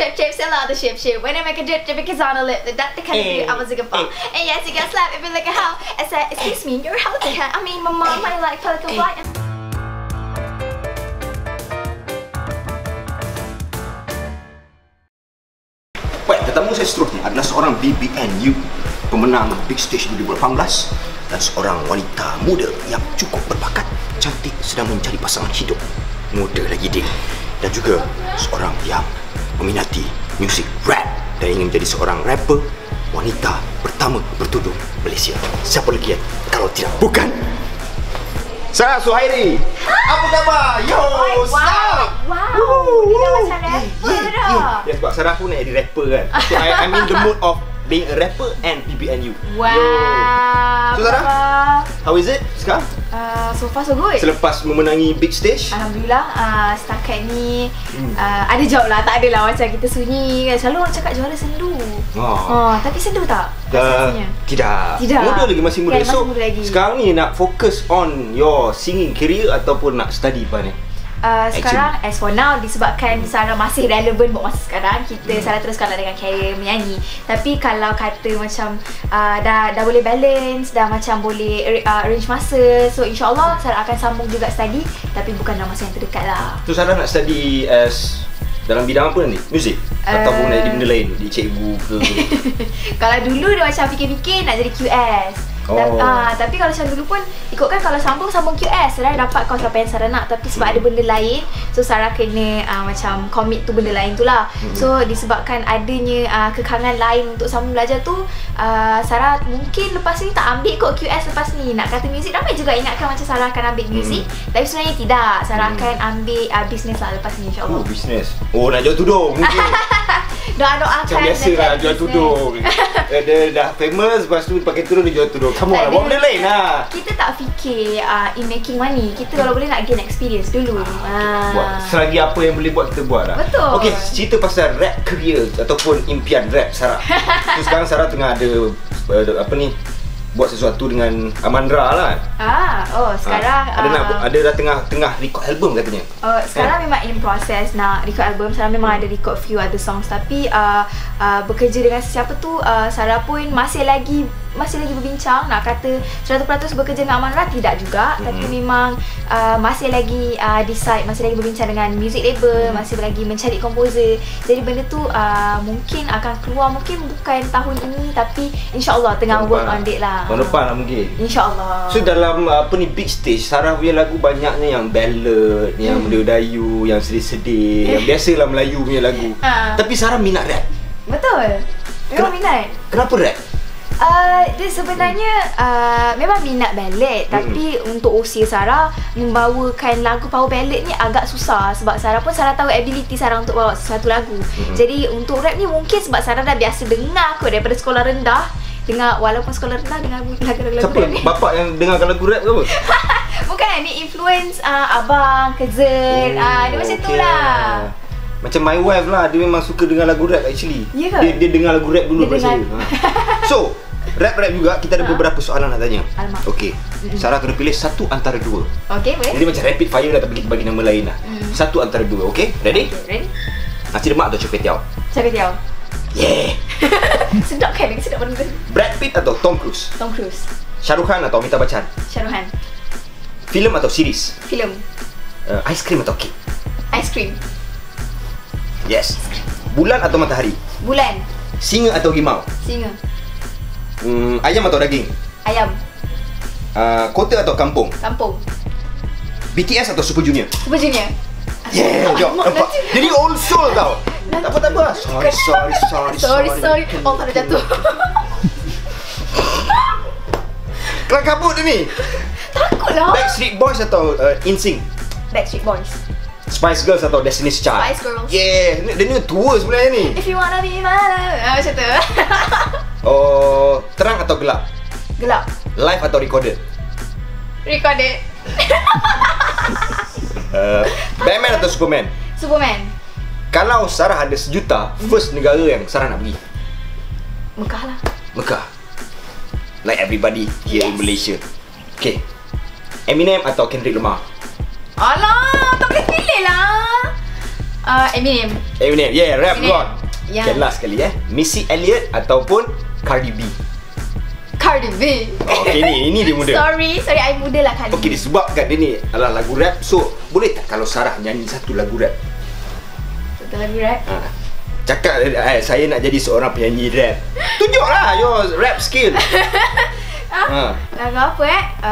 Trip chips, a lot of ship. When I make a drip, because on a lip, that's the kind of thing I was looking for. And yes, you got slapped if you look at how. I said, excuse me, you're healthy. I mean, my mom, I like Pelican Flight. Baik, tetamu saya seterusnya adalah seorang BBNU, pemenang Big Stage 2018 dan seorang wanita muda yang cukup berbakat, cantik, sedang mencari pasangan hidup. Muda lagi dia. Dan juga seorang yang meminati musik rap dan ingin menjadi seorang rapper wanita pertama bertudung Malaysia. Siapa lagi kalau tidak bukan Sarah Suhairi. Apa khabar? Yo, Wow. Dia macam rapper dah. Ya, sebab Sarah pun nak jadi rapper kan. So I'm in the mood of being a rapper and BBNU. Wow. So Sarah, how is it sekarang? So far so good. Selepas memenangi Big Stage? Alhamdulillah, setakat ni ada job lah, tak adalah macam kita sunyi kan. Selalu orang cakap juara sendu. Tapi sendu tak? Tidak. Muda lagi, masih muda. Kan, So, masih muda lagi. sekarang ni nak fokus on your singing career ataupun nak study apa ni? Sekarang as for now, disebabkan Sarah masih relevan buat masa sekarang, Sarah teruskanlah dengan career menyanyi. Tapi kalau kata macam dah boleh balance, dah macam boleh arrange masa, so insyaAllah Sarah akan sambung juga study, tapi bukan dalam masa yang terdekat lah. So Sarah nak study as dalam bidang apa ni? Muzik? Ataupun nak jadi benda lain? Jadi cikgu ke? Kalau dulu dia macam fikir-fikir nak jadi QS. Tapi kalau macam dulu pun ikutkan kalau sambung QS, Sarah dapat course apa yang Sarah nak. Tapi sebab ada benda lain, so Sarah kena macam commit tu benda lain tu lah. So disebabkan adanya kekangan lain untuk sambung belajar tu, Sarah mungkin lepas ni tak ambil kot QS lepas ni. Nak kata muzik, ramai juga ingatkan macam Sarah akan ambil muzik, tapi sebenarnya tidak. Sarah akan ambil business lah lepas ni, insyaAllah. Business. Nak jual tudung mungkin. Doa-doakan macam biasa lah jual tudung. Dia dah famous, lepas tu pakai tudung, dia jual tudung. Come on, buat benda lain lah. Kita tak fikir in making money. Kita kalau boleh nak gain experience dulu. Buat selagi apa yang boleh buat, kita buat lah. Betul. Okay, cerita pasal rap career ataupun impian rap Sarah. So sekarang Sarah tengah ada apa ni, buat sesuatu dengan Amandra lah. Sekarang ada dah tengah record album katanya. Sekarang memang in process nak record album. Sarah memang ada record few other songs, tapi bekerja dengan sesiapa tu, Sarah pun masih lagi berbincang. Nak kata 100% bekerja dengan Amandra, tidak juga. Tapi memang masih lagi decide, masih lagi berbincang dengan music label, masih lagi mencari komposer. Jadi benda tu mungkin akan keluar, mungkin bukan tahun ini, tapi insyaAllah tengah work on it lah. Tahun depan lah mungkin, InsyaAllah. So dalam Big Stage, Sarah punya lagu banyaknya yang ballad, yang Melayu, yang sedih-sedih, yang biasalah Melayu punya lagu. Tapi Sarah minat rap. Betul. Memang minat. Kenapa rap? Dia sebenarnya memang minat ballad, tapi untuk usia Sarah membawakan lagu power ballad ni agak susah. Sebab Sarah tahu ability Sarah untuk bawa sesuatu lagu. Jadi untuk rap ni mungkin sebab Sarah dah biasa dengar kot daripada sekolah rendah. Walaupun sekolah rendah dengar lagu-lagu siapa? rap ni. Bapak yang dengarkan lagu rap ke apa? Bukan, ni influence abang, cousin, dia macam tu lah. Macam my wife lah, dia memang suka dengar lagu rap actually. Ya ke? Dia dengar lagu rap dulu pada saya. So, rap juga kita ada beberapa soalan nak tanya. Okey. Sarah kena pilih satu antara dua. Okey, boleh. Jadi macam rapid fire lah, tapi kita bagi nama lain lah. Satu antara dua, okey? Ready? Ready. Nasi lemak atau char kway teow? Char kway teow. Yeah. Sedap kan? Sedap benda. Brad Pitt atau Tom Cruise? Tom Cruise. Shah Rukh Khan atau Amitabh Bachchan? Shah Rukh Khan. Filem atau series? Filem. Ice cream atau cake? Ice cream. Yes. Bulan atau matahari? Bulan. Singa atau harimau? Singa. Ayam atau daging? Ayam. Kota atau kampung? Kampung. BTS atau Super Junior? Super Junior. Yeah, nampak? Jadi old soul tau. Tak apa. Sorry. Oh, tak ada jatuh. Kelang kabut dia ni. Takutlah. Backstreet Boys atau NSYNC? Backstreet Boys. Spice Girls atau Destiny's Child? Spice Girls. Yeah, dia ni tua sebenarnya ni. If you wanna be my love. Macam tu. Terang atau gelap? Gelap. Live atau recorded? Recorded. Batman atau Superman? Superman. Kalau Sarah ada sejuta, first negara yang Sarah nak pergi? Mekah lah. Mekah. Like everybody here in Malaysia. Okay. Eminem atau Kendrick Lamar? Alah, tak boleh pilih lah. Eminem. Eminem, yeah, rap Eminem. god. Yeah. Okay, last sekali Missy Elliott ataupun Cardi B. Cardi B. Okay, ini dia muda. Sorry, I muda lah Cardi Okay, B. disebabkan dia ni adalah lagu rap. So, boleh tak kalau Sarah nyanyi satu lagu rap? Satu lagu rap. Cakap saya nak jadi seorang penyanyi rap. Tunjuklah your rap skill. Lagu apa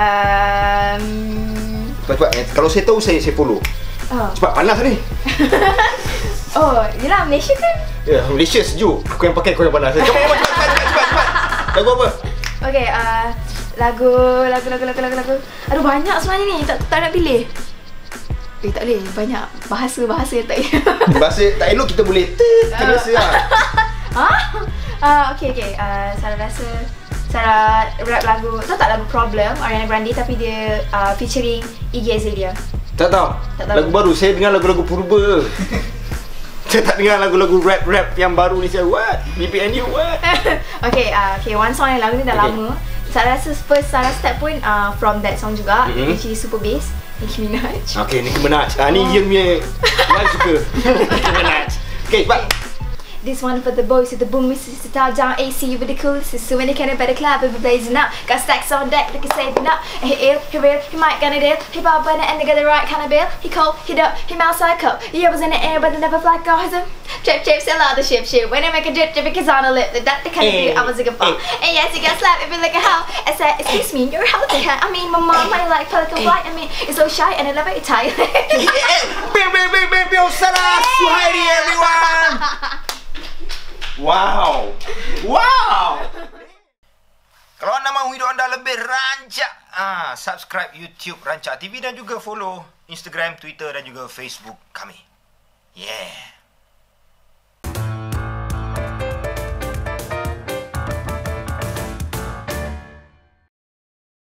Cepat-cepat. Kalau saya tahu saya follow. Cepat, panas ni. Oh, yelah Malaysia kan? Ya, Malaysia sejuk. Aku yang pakai, kau yang panas. Cepat. Lagu apa? Okay, lagu. Aduh, banyak sebenarnya ni. Tak nak pilih. Tak boleh. Banyak bahasa yang tak boleh. Bahasa tak elok kita boleh terbiasa lah. Okay. Sarah rap lagu. Tahu tak lagu Problem Ariana Grande, tapi dia featuring Iggy Azalea. Tak tahu. Lagu baru. Saya dengar lagu-lagu purba. Saya tak dengar lagu-lagu rap yang baru ni. Saya what? BPNU what? Okay, one song yang lagu ni dah lama. Saya rasa first Sarah step pun from that song juga, which is Super Bass, Nicki Minaj. Okay, Nicki Minaj. Ni Ian punya wife suka. Nicki Minaj. Okay, cepat. This one for the boys with the boom, Mrs. Sitar down AC with the coolest. So when they can better club, we be blazing up. Got stacks on deck, they can saving up. And he ill, he real, he might gonna deal. He pop on it and they get the right kind of bill. He cold, he duck, he mouse like cup. He was in the air, but they never fly cars. Trip, sell out the ship. When they make a drip, because on a lip. That the kind of dude I was looking for. And yes, he got slapped, it be like a how. I said, excuse me, you're a healthy cat. I mean, my mom, I like Pelican Flight. I mean, it's so shy and I love it tight. Salah Suhairi everyone. Wow. Kalau anda mahu hidup anda lebih rancak, subscribe YouTube Rancak TV dan juga follow Instagram, Twitter dan juga Facebook kami. Yeah.